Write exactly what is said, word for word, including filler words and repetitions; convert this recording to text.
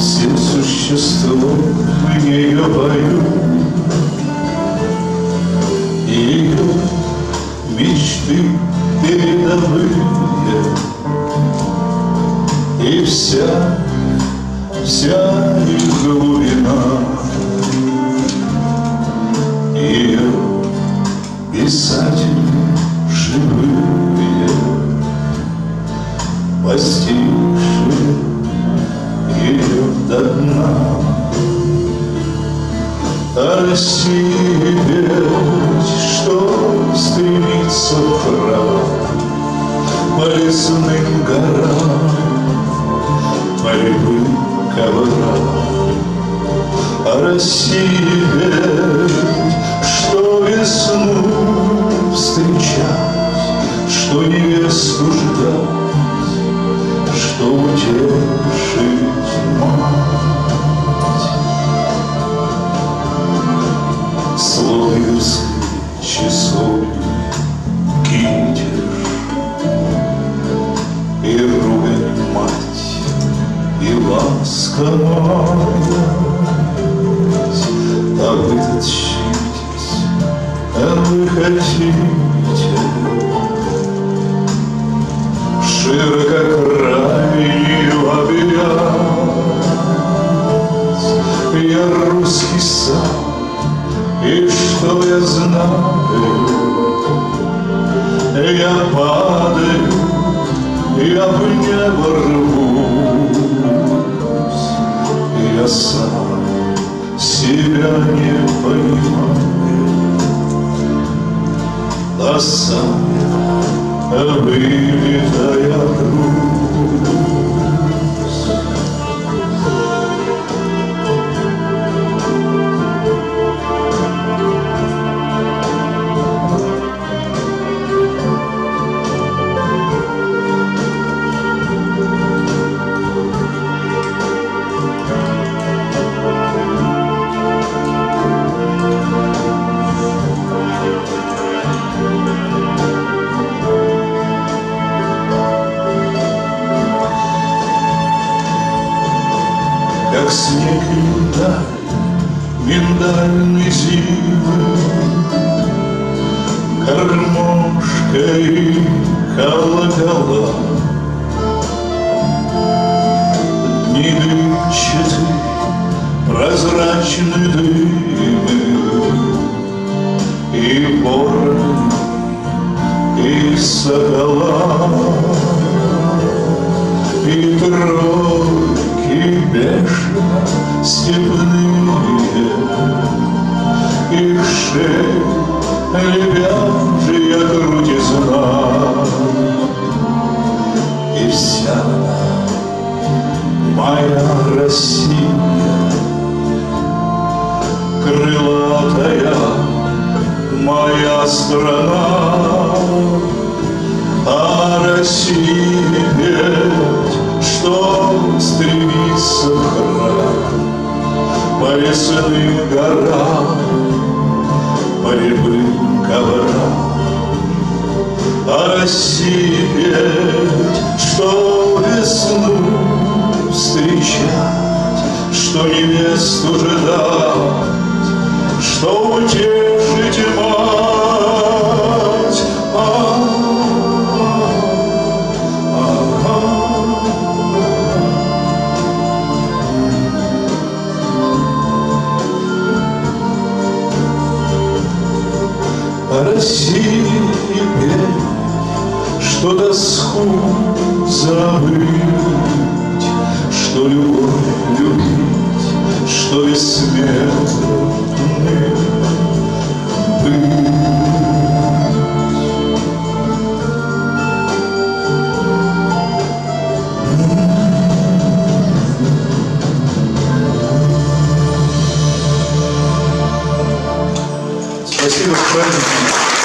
Всем существом ее пою, ее мечты передовые, и вся, вся их глубина, ее писатели живые, постигшие ее до дна. А Россия ведь, что стремится вправо по лесным горам, по любым коврам. А Россия ведь, что весну встречать, что невесту ждать, что утешить мать. Слоевской часовни китеж и ругань мать, и ласка мать. А вы тащитесь, а вы хотите ширококрайнюю объять. Я русский сам, и что я знаю, я падаю, я в небо рвусь, и я сам себя не понимаю, а сам я вылитая грусть. Как снег миндаль, миндальной зимы, гармошка и колокола, дни дымчатый, прозрачный дымы, и ворон, и сокола, и тройки бешено степные, и шеи лебяжья крутизна, и вся моя Россия, крылатая моя страна. А Россия ведь, что стремится в храм, по лесным горам, по любым коврам. А Россия ведь, что весну встречать, что невесту ждать, что утешить мать. А России петь, что тоску забыть, что любовь любить, что бессмертным быть. Спасибо, с праздником.